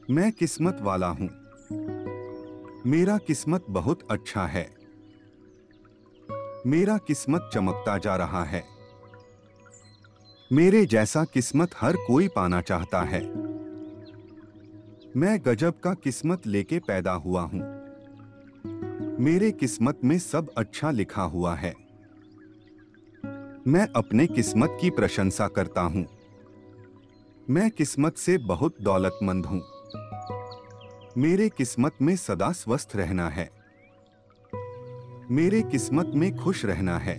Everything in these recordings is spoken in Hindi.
मैं किस्मत वाला हूँ। मेरा किस्मत बहुत अच्छा है। मेरा किस्मत चमकता जा रहा है। मेरे जैसा किस्मत हर कोई पाना चाहता है। मैं गजब का किस्मत लेके पैदा हुआ हूँ। मेरे किस्मत में सब अच्छा लिखा हुआ है। मैं अपने किस्मत की प्रशंसा करता हूँ। मैं किस्मत से बहुत दौलतमंद हूँ। मेरे किस्मत में सदा स्वस्थ रहना है। मेरे किस्मत में खुश रहना है।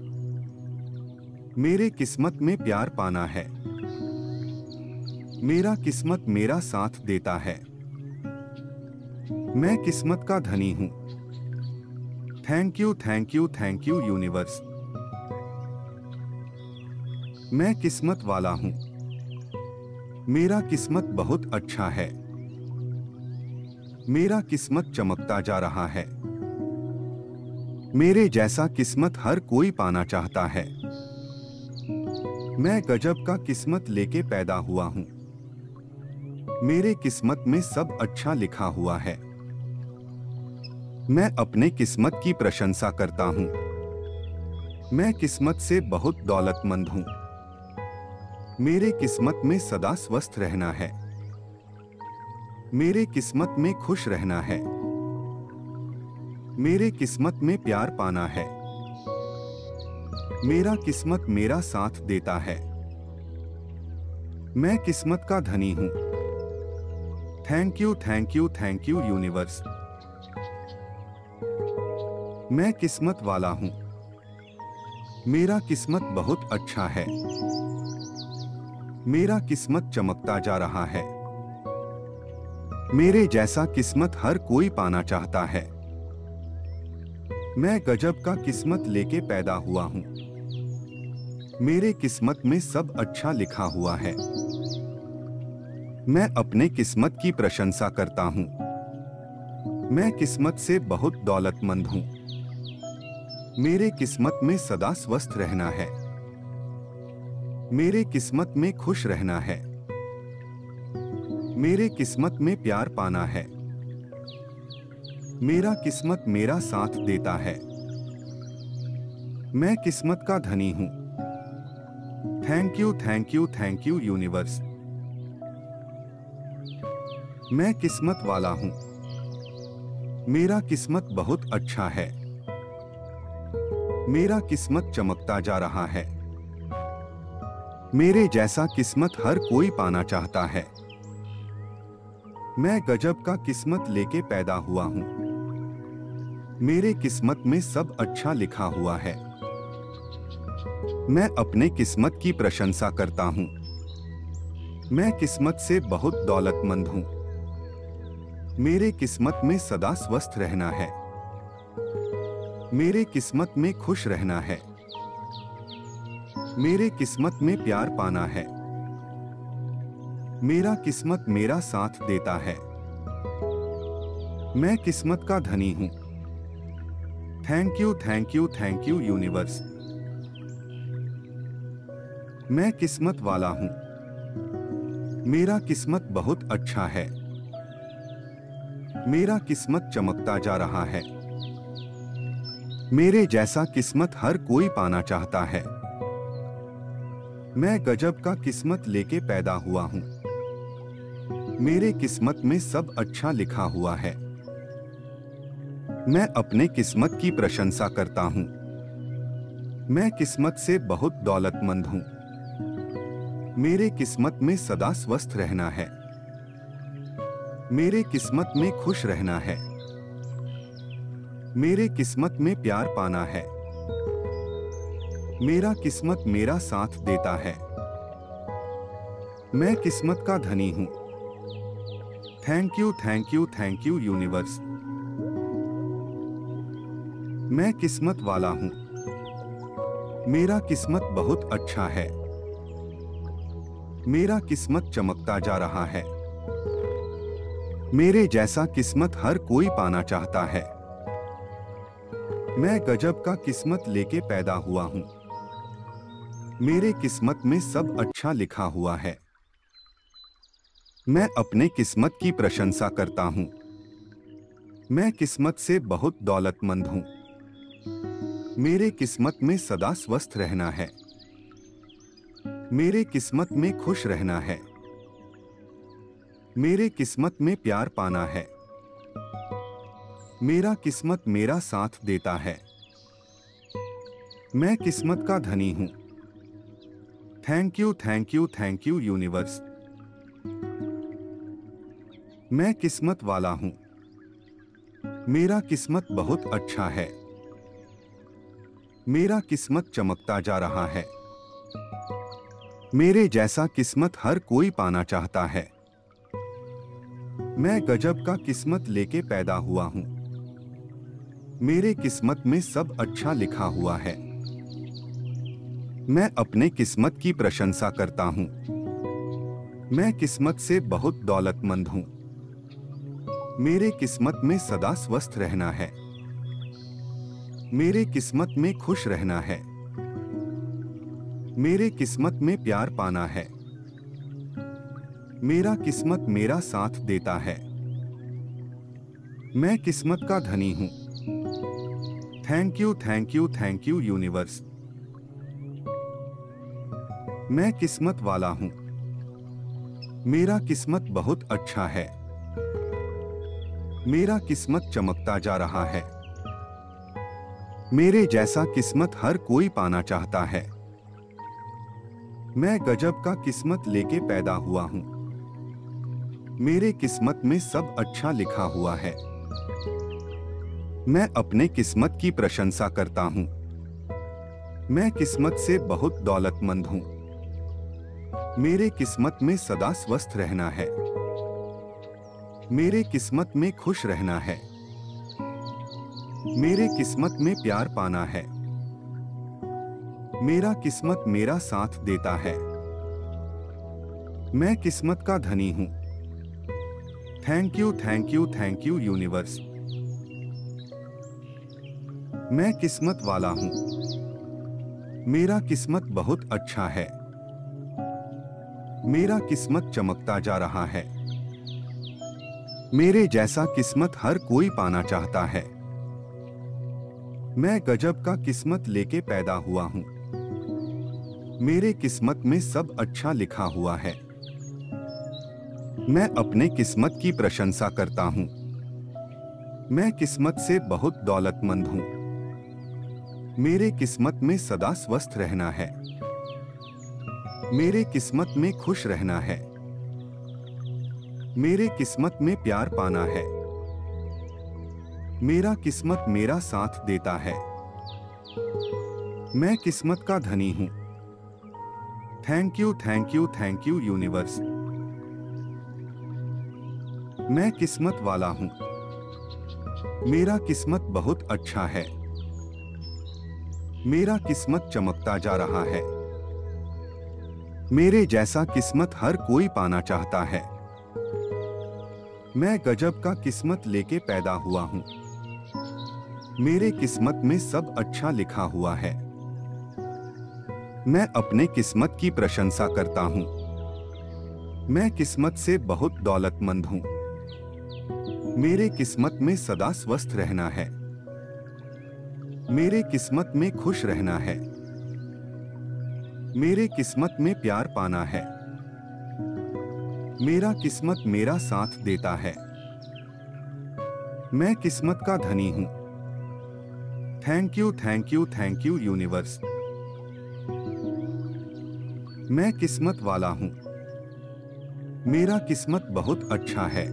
मेरे किस्मत में प्यार पाना है। मेरा किस्मत मेरा साथ देता है। मैं किस्मत का धनी हूँ। Thank you thank you thank you universe. मैं किस्मत वाला हूँ। मेरा किस्मत बहुत अच्छा है। मेरा किस्मत चमकता जा रहा है। मेरे जैसा किस्मत हर कोई पाना चाहता है। मैं गजब का किस्मत लेके पैदा हुआ हूँ। मेरे किस्मत में सब अच्छा लिखा हुआ है। मैं अपने किस्मत की प्रशंसा करता हूँ। मैं किस्मत से बहुत दौलतमंद हूँ। मेरे किस्मत में सदा स्वस्थ रहना है। मेरे किस्मत में खुश रहना है। मेरे किस्मत में प्यार पाना है। मेरा किस्मत मेरा साथ देता है। मैं किस्मत का धनी हूँ। Thank you thank you thank you universe. मैं किस्मत वाला हूँ। मेरा किस्मत बहुत अच्छा है। मेरा किस्मत चमकता जा रहा है। मेरे जैसा किस्मत हर कोई पाना चाहता है। मैं गजब का किस्मत लेके पैदा हुआ हूँ। मेरे किस्मत में सब अच्छा लिखा हुआ है। मैं अपने किस्मत की प्रशंसा करता हूँ। मैं किस्मत से बहुत दौलतमंद हूँ। मेरे किस्मत में सदा स्वस्थ रहना है। मेरे किस्मत में खुश रहना है। मेरे किस्मत में प्यार पाना है। मेरा किस्मत मेरा साथ देता है। मैं किस्मत का धनी हूँ। Thank you thank you thank you universe. मैं किस्मत वाला हूँ। मेरा किस्मत बहुत अच्छा है। मेरा किस्मत चमकता जा रहा है। मेरे जैसा किस्मत हर कोई पाना चाहता है। मैं गजब का किस्मत लेके पैदा हुआ हूँ। मेरे किस्मत में सब अच्छा लिखा हुआ है। मैं अपने किस्मत की प्रशंसा करता हूँ। मैं किस्मत से बहुत दौलतमंद हूँ। मेरे किस्मत में सदा स्वस्थ रहना है। मेरे किस्मत में खुश रहना है। मेरे किस्मत में प्यार पाना है। मेरा किस्मत मेरा साथ देता है। मैं किस्मत का धनी हूँ। Thank you thank you thank you universe. मैं किस्मत वाला हूँ। मेरा किस्मत बहुत अच्छा है। मेरा किस्मत चमकता जा रहा है। मेरे जैसा किस्मत हर कोई पाना चाहता है। मैं गजब का किस्मत लेके पैदा हुआ हूँ। मेरे किस्मत में सब अच्छा लिखा हुआ है। मैं अपने किस्मत की प्रशंसा करता हूँ। मैं किस्मत से बहुत दौलतमंद हूँ। मेरे किस्मत में सदा स्वस्थ रहना है। मेरे किस्मत में खुश रहना है। मेरे किस्मत में प्यार पाना है। मेरा किस्मत मेरा साथ देता है। मैं किस्मत का धनी हूँ। Thank you thank you thank you universe. मैं किस्मत वाला हूँ। मेरा किस्मत बहुत अच्छा है। मेरा किस्मत चमकता जा रहा है। मेरे जैसा किस्मत हर कोई पाना चाहता है। मैं गजब का किस्मत लेके पैदा हुआ हूँ। मेरे किस्मत में सब अच्छा लिखा हुआ है। मैं अपने किस्मत की प्रशंसा करता हूँ। मैं किस्मत से बहुत दौलतमंद हूँ। मेरे किस्मत में सदा स्वस्थ रहना है। मेरे किस्मत में खुश रहना है। मेरे किस्मत में प्यार पाना है। मेरा किस्मत मेरा साथ देता है। मैं किस्मत का धनी हूँ। Thank you universe. मैं किस्मत वाला हूँ। मेरा किस्मत बहुत अच्छा है। मेरा किस्मत चमकता जा रहा है। मेरे जैसा किस्मत हर कोई पाना चाहता है। मैं गजब का किस्मत लेके पैदा हुआ हूँ। मेरे किस्मत में सब अच्छा लिखा हुआ है। मैं अपने किस्मत की प्रशंसा करता हूँ। मैं किस्मत से बहुत दौलतमंद हूँ। मेरे किस्मत में सदा स्वस्थ रहना है। मेरे किस्मत में खुश रहना है। मेरे किस्मत में प्यार पाना है। मेरा किस्मत मेरा साथ देता है। मैं किस्मत का धनी हूँ। Thank you universe. मैं किस्मत वाला हूँ। मेरा किस्मत बहुत अच्छा है। मेरा किस्मत चमकता जा रहा है। मेरे जैसा किस्मत हर कोई पाना चाहता है। मैं गजब का किस्मत लेके पैदा हुआ हूँ। मेरे किस्मत में सब अच्छा लिखा हुआ है। मैं अपने किस्मत की प्रशंसा करता हूँ। मैं किस्मत से बहुत दौलतमंद हूँ। मेरे किस्मत में सदा स्वस्थ रहना है। मेरे किस्मत में खुश रहना है। मेरे किस्मत में प्यार पाना है। मेरा किस्मत मेरा साथ देता है। मैं किस्मत का धनी हूँ। Thank you universe. मैं किस्मत वाला हूँ। मेरा किस्मत बहुत अच्छा है। मेरा किस्मत चमकता जा रहा है। मेरे जैसा किस्मत हर कोई पाना चाहता है। मैं गजब का किस्मत लेके पैदा हुआ हूँ। मेरे किस्मत में सब अच्छा लिखा हुआ है। मैं अपने किस्मत की प्रशंसा करता हूँ। मैं किस्मत से बहुत दौलतमंद हूँ। मेरे किस्मत में सदा स्वस्थ रहना है। मेरे किस्मत में खुश रहना है। मेरे किस्मत में प्यार पाना है। मेरा किस्मत मेरा साथ देता है। मैं किस्मत का धनी हूँ। Thank you universe. मैं किस्मत वाला हूँ। मेरा किस्मत बहुत अच्छा है। मेरा किस्मत चमकता जा रहा है। मेरे जैसा किस्मत हर कोई पाना चाहता है। मैं गजब का किस्मत लेके पैदा हुआ हूँ। मेरे किस्मत में सब अच्छा लिखा हुआ है। मैं अपने किस्मत की प्रशंसा करता हूँ। मैं किस्मत से बहुत दौलतमंद हूँ। मेरे किस्मत में सदा स्वस्थ रहना है। मेरे किस्मत में खुश रहना है। मेरे किस्मत में प्यार पाना है। मेरा किस्मत मेरा साथ देता है। मैं किस्मत का धनी हूँ। Thank you universe. मैं किस्मत वाला हूँ। मेरा किस्मत बहुत अच्छा है।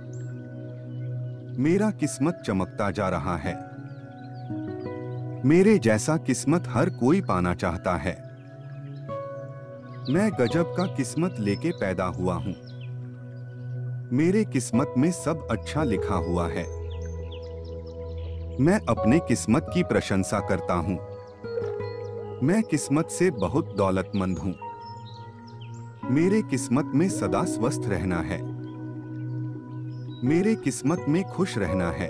मेरा किस्मत चमकता जा रहा है। मेरे जैसा किस्मत हर कोई पाना चाहता है। मैं गजब का किस्मत लेके पैदा हुआ हूँ। मेरे किस्मत में सब अच्छा लिखा हुआ है। मैं अपने किस्मत की प्रशंसा करता हूँ। मैं किस्मत से बहुत दौलतमंद हूँ। मेरे किस्मत में सदा स्वस्थ रहना है। मेरे किस्मत में खुश रहना है।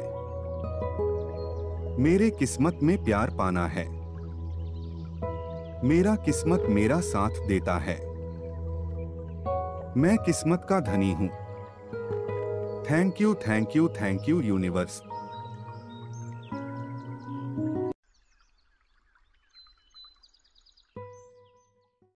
मेरे किस्मत में प्यार पाना है। मेरा किस्मत मेरा साथ देता है। मैं किस्मत का धनी हूँ। Thank you universe.